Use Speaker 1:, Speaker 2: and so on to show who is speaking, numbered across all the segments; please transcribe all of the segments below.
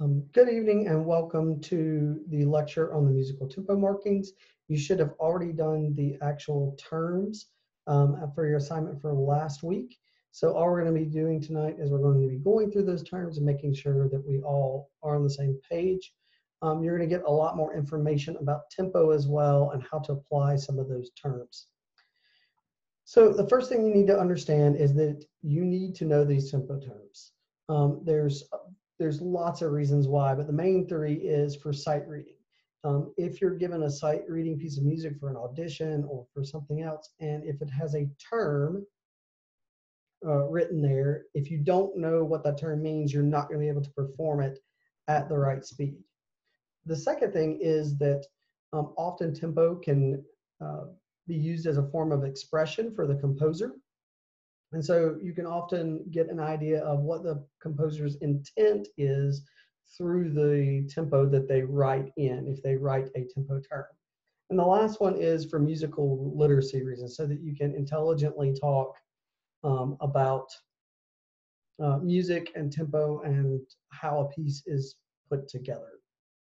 Speaker 1: Good evening and welcome to the lecture on the musical tempo markings. You should have already done the actual terms for your assignment for last week. So all we're going to be doing tonight is we're going to be going through those terms and making sure that we all are on the same page. You're going to get a lot more information about tempo as well and how to apply some of those terms. So the first thing you need to understand is that you need to know these tempo terms. There's lots of reasons why, but the main three is for sight reading. If you're given a sight reading piece of music for an audition or for something else, and if it has a term written there, if you don't know what that term means, you're not going to be able to perform it at the right speed. The second thing is that often tempo can be used as a form of expression for the composer. And so you can often get an idea of what the composer's intent is through the tempo that they write in, if they write a tempo term. And the last one is for musical literacy reasons, so that you can intelligently talk about music and tempo and how a piece is put together.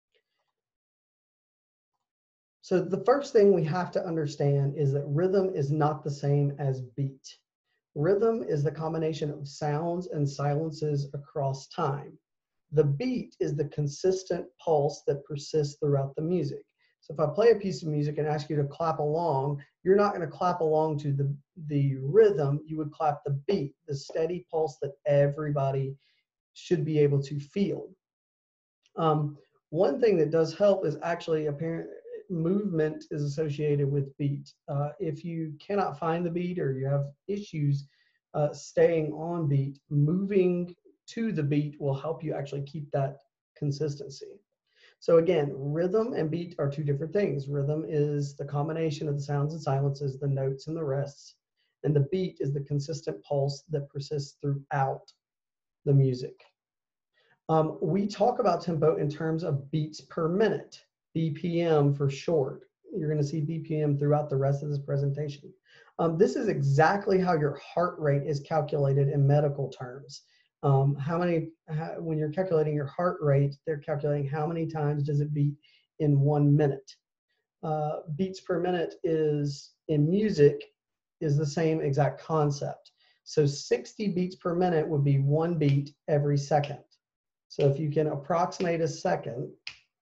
Speaker 1: So the first thing we have to understand is that rhythm is not the same as beat. Rhythm is the combination of sounds and silences across time. The beat is the consistent pulse that persists throughout the music. So if I play a piece of music and ask you to clap along, you're not going to clap along to the rhythm, you would clap the beat, the steady pulse that everybody should be able to feel. One thing that does help is actually apparent movement is associated with beat. If you cannot find the beat or you have issues staying on beat, moving to the beat will help you actually keep that consistency. So again, rhythm and beat are two different things. Rhythm is the combination of the sounds and silences, the notes and the rests, and the beat is the consistent pulse that persists throughout the music. We talk about tempo in terms of beats per minute. BPM for short. You're going to see BPM throughout the rest of this presentation. This is exactly how your heart rate is calculated in medical terms. When you're calculating your heart rate, they're calculating how many times does it beat in 1 minute. Beats per minute is in music is the same exact concept. So 60 beats per minute would be 1 beat every second. So if you can approximate a second,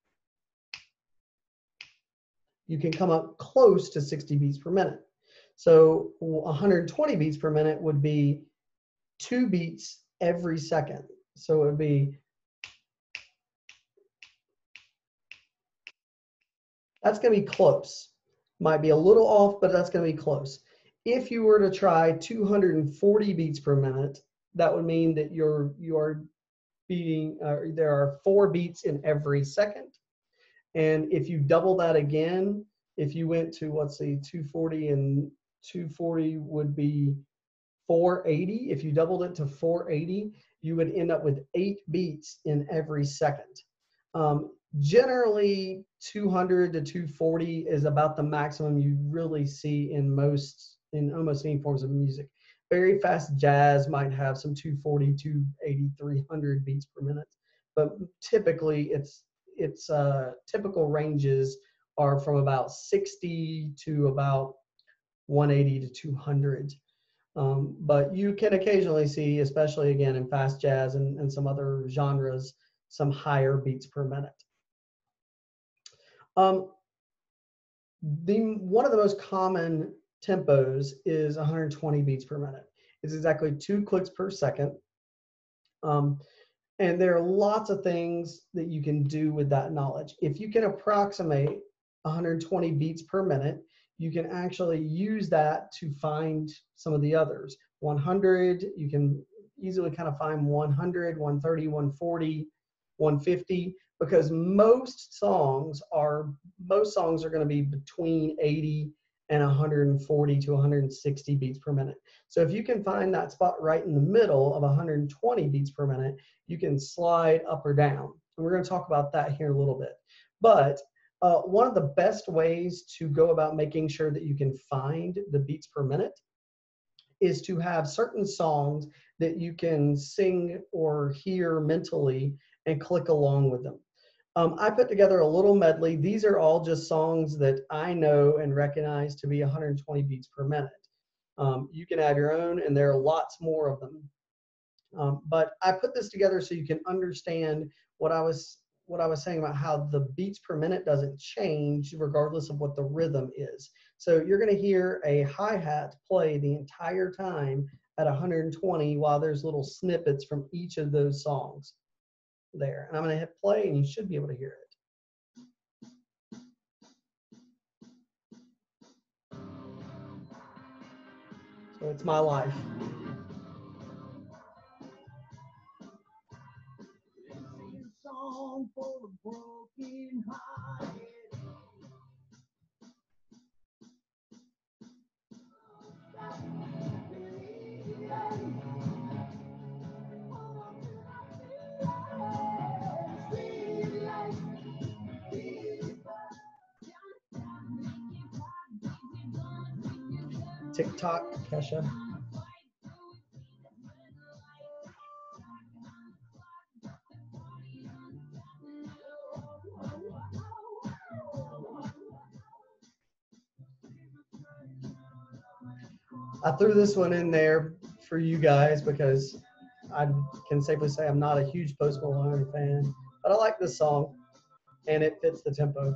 Speaker 1: you can come up close to 60 beats per minute. So 120 beats per minute would be 2 beats every second. So it would be, that's going to be close. Might be a little off, but that's going to be close. If you were to try 240 beats per minute, that would mean that you are beating, there are 4 beats in every second. And if you double that again, if you went to, let's see, 240 and 240 would be 480. If you doubled it to 480, you would end up with 8 beats in every second. Generally, 200 to 240 is about the maximum you really see in almost any forms of music. Very fast jazz might have some 240, 280, 300 beats per minute, but typically its typical ranges are from about 60 to about 180 to 200. But you can occasionally see, especially again in fast jazz and some other genres, some higher beats per minute. One of the most common tempos is 120 beats per minute. It's exactly 2 clicks per second. And there are lots of things that you can do with that knowledge. If you can approximate 120 beats per minute, you can actually use that to find some of the others. 100, you can easily kind of find 100, 130, 140, 150, because most songs are going to be between 80 and 140 to 160 beats per minute. So if you can find that spot right in the middle of 120 beats per minute, you can slide up or down. And we're going to talk about that here in a little bit. But one of the best ways to go about making sure that you can find the beats per minute is to have certain songs that you can sing or hear mentally and click along with them. I put together a little medley. These are all just songs that I know and recognize to be 120 beats per minute. You can add your own, and there are lots more of them. But I put this together so you can understand what I was saying about how the beats per minute doesn't change regardless of what the rhythm is. So you're going to hear a hi-hat play the entire time at 120 while there's little snippets from each of those songs there. And I'm going to hit play, and you should be able to hear it. So it's my life. Song for the broken hearted. TikTok, Kesha. I threw this one in there for you guys because I can safely say I'm not a huge Post Malone fan, but I like this song and it fits the tempo.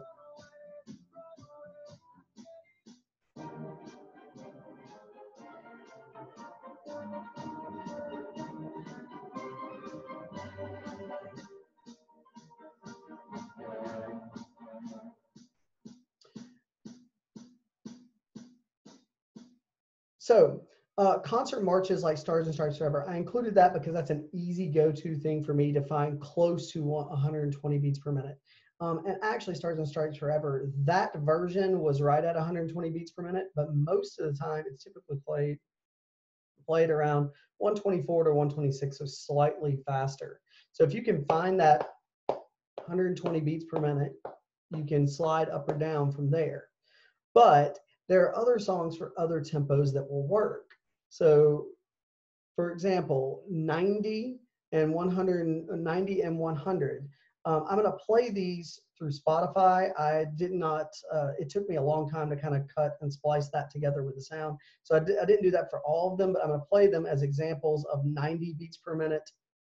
Speaker 1: So concert marches like Stars and Stripes Forever, I included that because that's an easy go-to thing for me to find close to 120 beats per minute. And actually Stars and Stripes Forever, that version was right at 120 beats per minute, but most of the time it's typically played around 124 to 126, so slightly faster. So if you can find that 120 beats per minute, you can slide up or down from there. But there are other songs for other tempos that will work. So for example, 90 and 190 and 100. I'm going to play these through Spotify. I did not, it took me a long time to kind of cut and splice that together with the sound. So I didn't do that for all of them, but I'm going to play them as examples of 90 beats per minute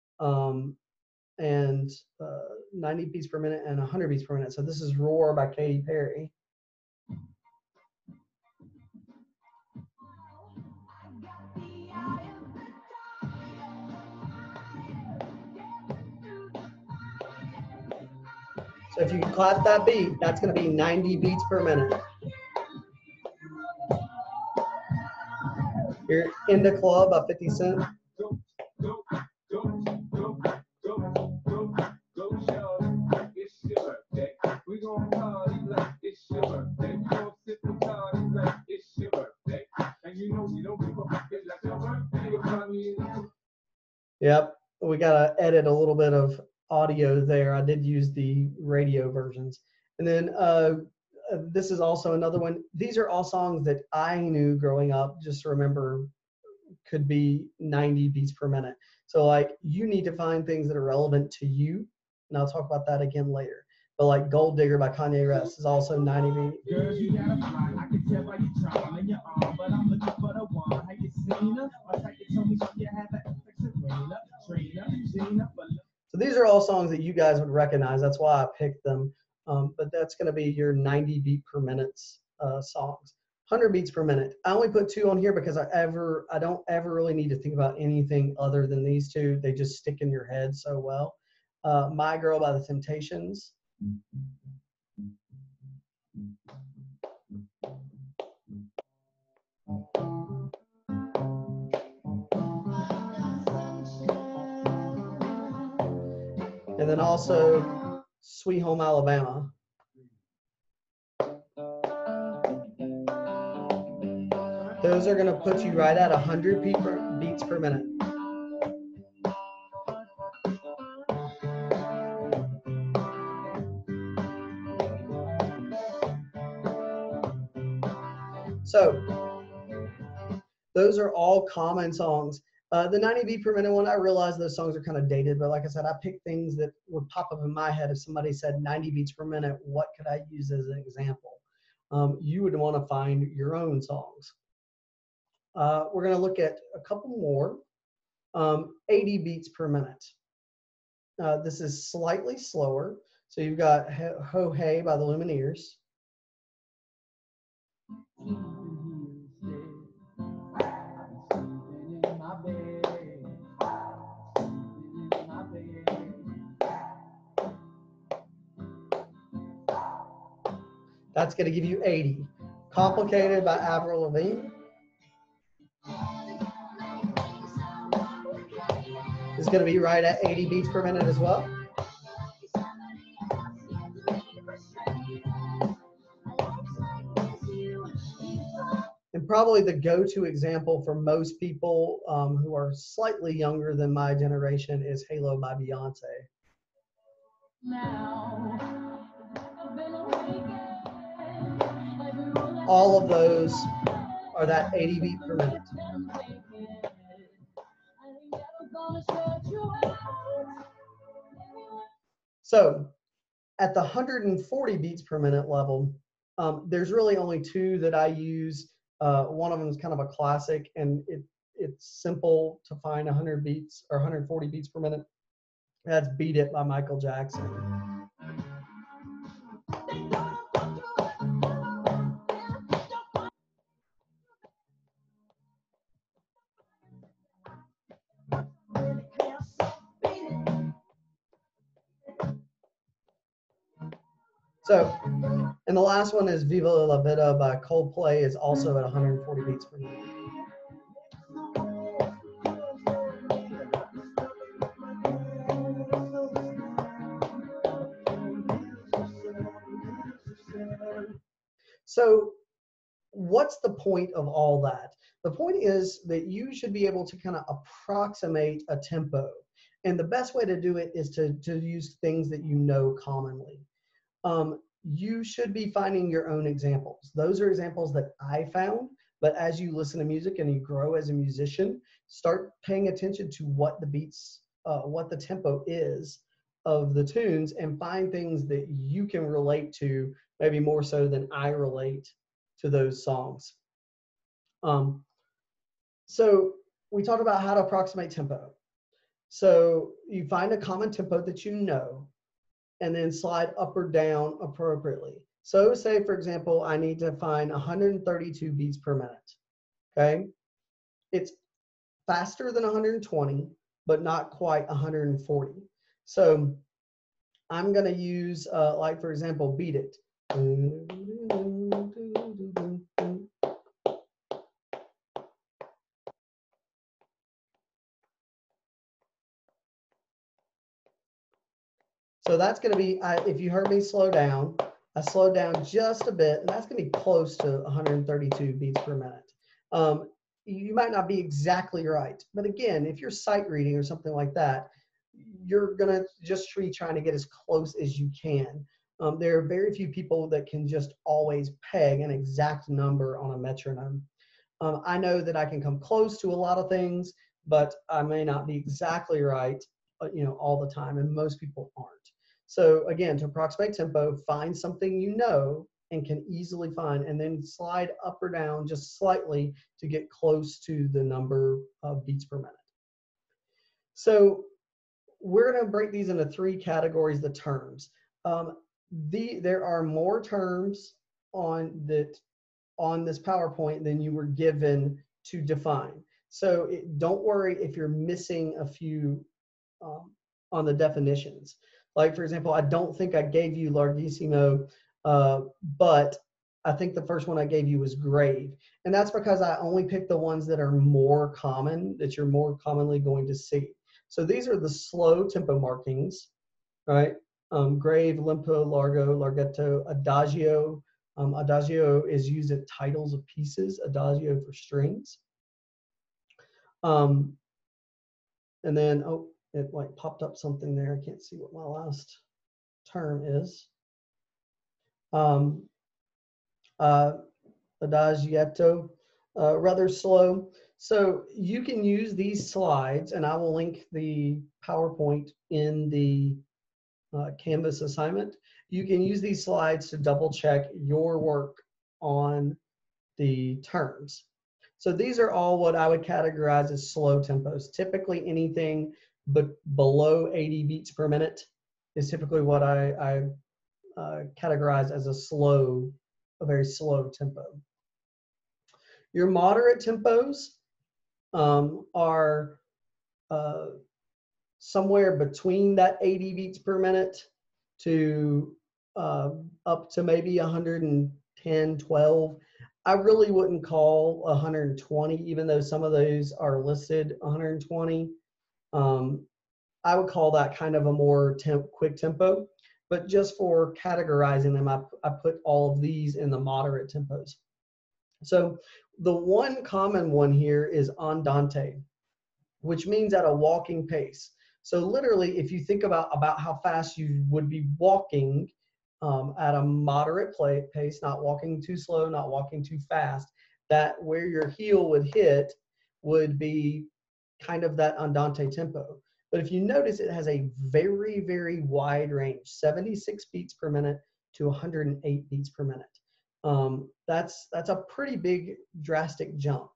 Speaker 1: and 90 beats per minute and 100 beats per minute. So this is Roar by Katy Perry. So if you clap that beat, that's going to be 90 beats per minute. You're in the Club by 50 Cent. Yep, we got to edit a little bit of audio there. I did use the radio versions. And then this is also another one. These are all songs that I knew growing up, just to remember, could be 90 beats per minute. So like you need to find things that are relevant to you. And I'll talk about that again later. But like Gold Digger by Kanye West is also 90 beats. Girls, you gotta fly. I can tell by your charm and your arm, but I'm looking for the one. Have you seen her? I tried to tell me she had that Trina. So these are all songs that you guys would recognize. That's why I picked them. But that's going to be your 90 beat per minute songs. 100 beats per minute. I only put 2 on here because I don't ever really need to think about anything other than these 2. They just stick in your head so well. My Girl by the Temptations. And then also Sweet Home Alabama. Those are going to put you right at 100 beats per minute. So those are all common songs. The 90 beat per minute one, I realize those songs are kind of dated, but like I said, I picked things that would pop up in my head if somebody said 90 beats per minute, what could I use as an example? You would want to find your own songs. We're going to look at a couple more. 80 beats per minute. This is slightly slower. So you've got Ho Hey by the Lumineers. That's going to give you 80. Complicated by Avril Lavigne. Is going to be right at 80 beats per minute as well. And probably the go-to example for most people who are slightly younger than my generation is Halo by Beyonce. All of those are that 80 beat per minute. So at the 140 beats per minute level, there's really only two that I use. One of them is kind of a classic, and it's simple to find 100 beats or 140 beats per minute. That's Beat It by Michael Jackson. So, and the last one is Viva La Vida by Coldplay, is also at 140 beats per minute. So what's the point of all that? The point is that you should be able to kind of approximate a tempo. And the best way to do it is to use things that you know commonly. You should be finding your own examples. Those are examples that I found, but as you listen to music and you grow as a musician, start paying attention to what the beats, what the tempo is of the tunes, and find things that you can relate to, maybe more so than I relate to those songs. So we talked about how to approximate tempo. So you find a common tempo that you know, and then slide up or down appropriately. So say, for example, I need to find 132 beats per minute, okay? It's faster than 120, but not quite 140. So I'm gonna use, like for example, Beat It. So that's going to be, if you heard me slow down, I slowed down just a bit, and that's going to be close to 132 beats per minute. You might not be exactly right, but again, if you're sight reading or something like that, you're going to just be trying to get as close as you can. There are very few people that can just always peg an exact number on a metronome. I know that I can come close to a lot of things, but I may not be exactly right, all the time, and most people aren't. So again, to approximate tempo, find something you know and can easily find, and then slide up or down just slightly to get close to the number of beats per minute. So we're going to break these into three categories, the terms. There are more terms on this PowerPoint than you were given to define. So don't worry if you're missing a few on the definitions. Like for example, I don't think I gave you larghissimo, but I think the first one I gave you was grave. And that's because I only picked the ones that are more common, that you're more commonly going to see. So these are the slow tempo markings, right? Grave, limpo, largo, larghetto, adagio. Adagio is used at titles of pieces, adagio for strings. And then, oh, it like popped up something there. I can't see what my last term is. Adagietto, rather slow. So you can use these slides, and I will link the PowerPoint in the Canvas assignment. You can use these slides to double check your work on the terms. So these are all what I would categorize as slow tempos. Typically anything but below 80 beats per minute is typically what I categorize as a very slow tempo. Your moderate tempos are somewhere between that 80 beats per minute to up to maybe 110, 12. I really wouldn't call 120, even though some of those are listed 120. I would call that kind of a more quick tempo, but just for categorizing them, I put all of these in the moderate tempos. So the one common one here is andante, which means at a walking pace. So literally, if you think about how fast you would be walking at a moderate pace, not walking too slow, not walking too fast, that where your heel would hit would be kind of that andante tempo. But if you notice, it has a very, very wide range, 76 beats per minute to 108 beats per minute. That's a pretty big, drastic jump.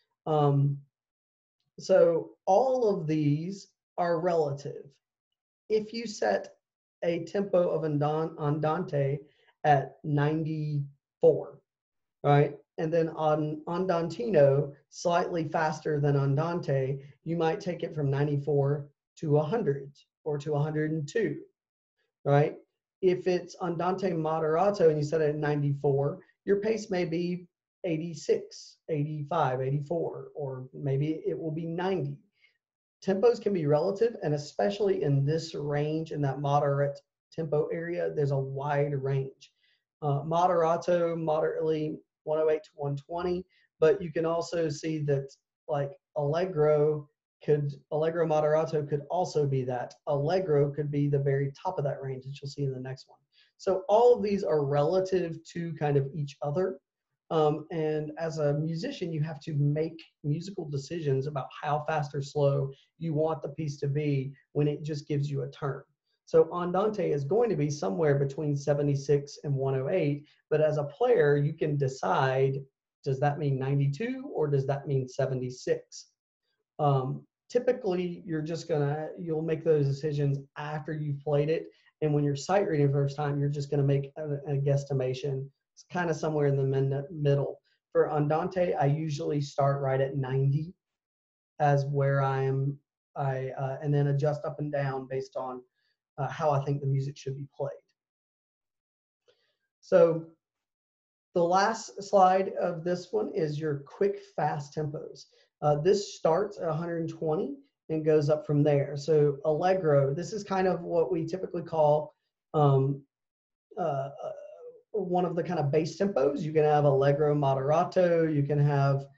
Speaker 1: So all of these are relative. If you set a tempo of andante at 94, right? And then on andantino, slightly faster than andante, you might take it from 94 to 100 or to 102, right? If it's andante moderato and you set it at 94, your pace may be 86, 85, 84, or maybe it will be 90. Tempos can be relative, and especially in this range, in that moderate tempo area, there's a wide range. Moderato, moderately 108 to 120, but you can also see that like Allegro moderato could also be that. Allegro could be the very top of that range that you'll see in the next one. So all of these are relative to kind of each other. And as a musician, you have to make musical decisions about how fast or slow you want the piece to be when it just gives you a term. So andante is going to be somewhere between 76 and 108, but as a player, you can decide, does that mean 92 or does that mean 76? Typically, you'll make those decisions after you've played it. And when you're sight reading the first time, you're just gonna make a guesstimation. It's kind of somewhere in the middle. For andante, I usually start right at 90 as where I am, and then adjust up and down based on how I think the music should be played. So the last slide of this one is your quick, fast tempos. This starts at 120 and goes up from there. So Allegro, this is kind of what we typically call one of the kind of bass tempos. You can have Allegro moderato, you can have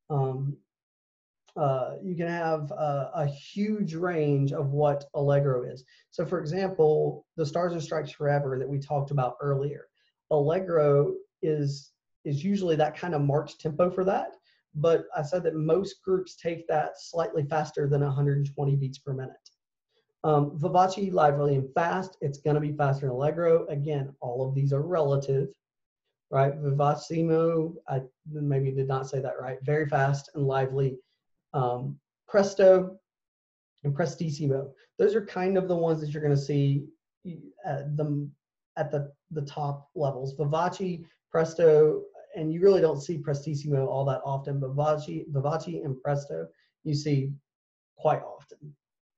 Speaker 1: a huge range of what Allegro is. So for example, the Stars and Stripes Forever that we talked about earlier, Allegro is usually that kind of march tempo for that. But I said that most groups take that slightly faster than 120 beats per minute. Vivace, lively and fast, it's going to be faster than Allegro. Again, all of these are relative, right? Vivacissimo, I maybe did not say that right. Very fast and lively. Presto and Prestissimo. Those are kind of the ones that you're going to see at the top levels. Vivace, Presto, and you really don't see Prestissimo all that often, but Vivace and Presto you see quite often.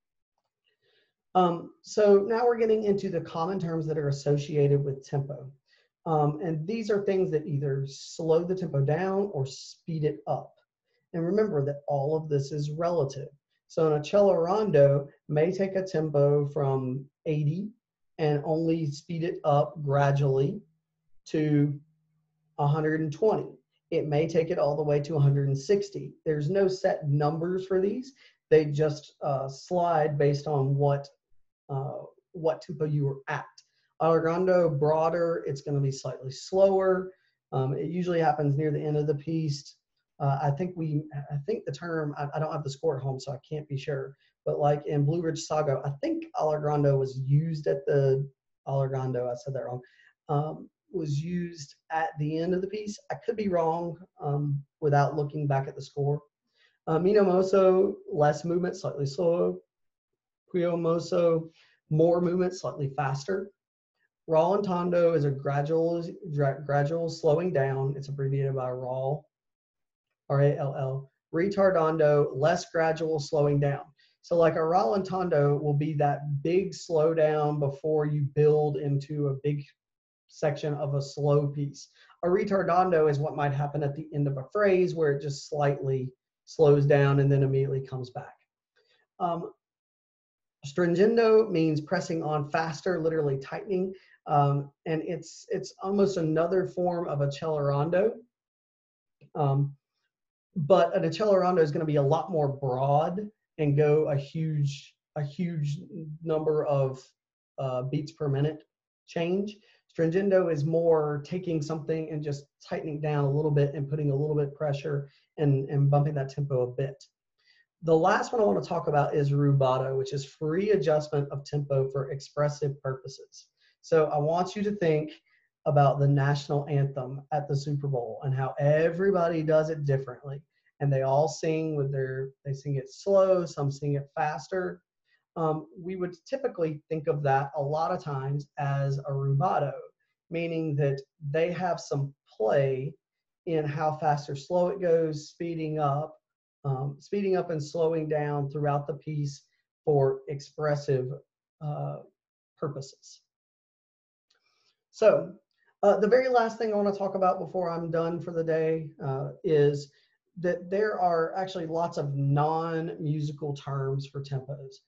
Speaker 1: So now we're getting into the common terms that are associated with tempo. And these are things that either slow the tempo down or speed it up. And remember that all of this is relative. So an cello rondo may take a tempo from 80 and only speed it up gradually to 120. It may take it all the way to 160. There's no set numbers for these. They just slide based on what tempo you were at. Allegro broader, it's going to be slightly slower. It usually happens near the end of the piece. I think the term, I don't have the score at home, so I can't be sure. But like in Blue Ridge Saga, I think Allegro was used at the Allegro. I said that wrong. Was used at the end of the piece. I could be wrong without looking back at the score. Mino Mosso, less movement, slightly slower. Quio Mosso, more movement, slightly faster. Rallentando is a gradual slowing down. It's abbreviated by RAL, R-A-L-L. Retardando, less gradual slowing down. So like a rallentando will be that big slowdown before you build into a big section of a slow piece. A retardando is what might happen at the end of a phrase where it just slightly slows down and then immediately comes back. Stringendo means pressing on faster, literally tightening, and it's almost another form of accelerando. But an accelerando is going to be a lot more broad and go a huge number of beats per minute change. Stringendo is more taking something and just tightening down a little bit and putting a little bit pressure and bumping that tempo a bit. The last one I want to talk about is rubato, which is free adjustment of tempo for expressive purposes. So I want you to think about the national anthem at the Super Bowl and how everybody does it differently. And they all sing they sing it slow, some sing it faster. We would typically think of that a lot of times as a rubato, meaning that they have some play in how fast or slow it goes, speeding up and slowing down throughout the piece for expressive purposes. So the very last thing I want to talk about before I'm done for the day is that there are actually lots of non-musical terms for tempos.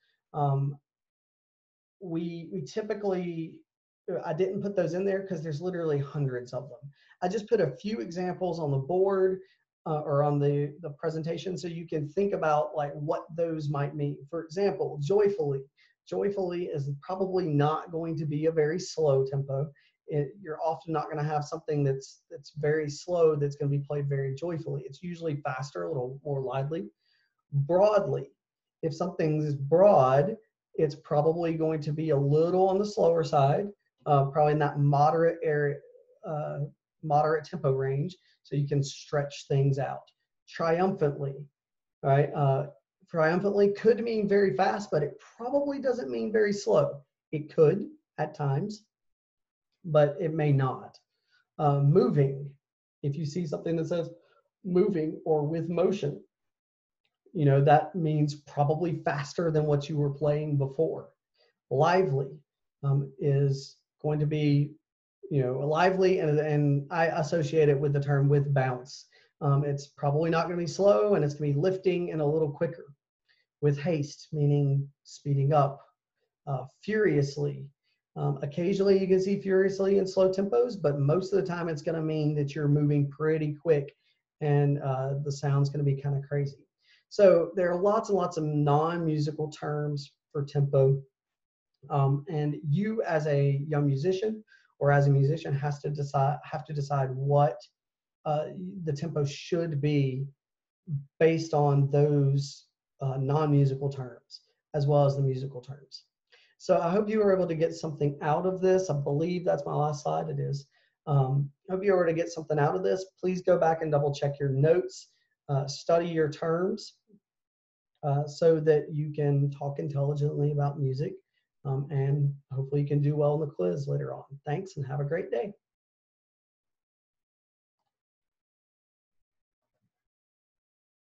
Speaker 1: We typically, I didn't put those in there because there's literally hundreds of them. I just put a few examples on the board or on the presentation so you can think about like what those might mean. For example, joyfully. Joyfully is probably not going to be a very slow tempo. You're often not going to have something that's very slow that's going to be played very joyfully. It's usually faster, a little more lively. Broadly, if something is broad, it's probably going to be a little on the slower side, probably in that moderate area, moderate tempo range, so you can stretch things out. Triumphantly, right? Triumphantly could mean very fast, but it probably doesn't mean very slow. It could at times, but it may not. Moving, if you see something that says moving or with motion, you know, that means probably faster than what you were playing before. Lively is going to be, you know, lively, and I associate it with the term with bounce. It's probably not going to be slow, and it's going to be lifting and a little quicker. With haste, meaning speeding up. Furiously. Occasionally you can see furiously in slow tempos, but most of the time it's going to mean that you're moving pretty quick and the sound's going to be kind of crazy. So there are lots and lots of non-musical terms for tempo. And you as a young musician or as a musician have to decide what the tempo should be based on those non-musical terms as well as the musical terms. So I hope you were able to get something out of this. I believe that's my last slide. It is. I hope you were able to get something out of this. Please go back and double check your notes, study your terms so that you can talk intelligently about music, and hopefully you can do well in the quiz later on. Thanks and have a great day.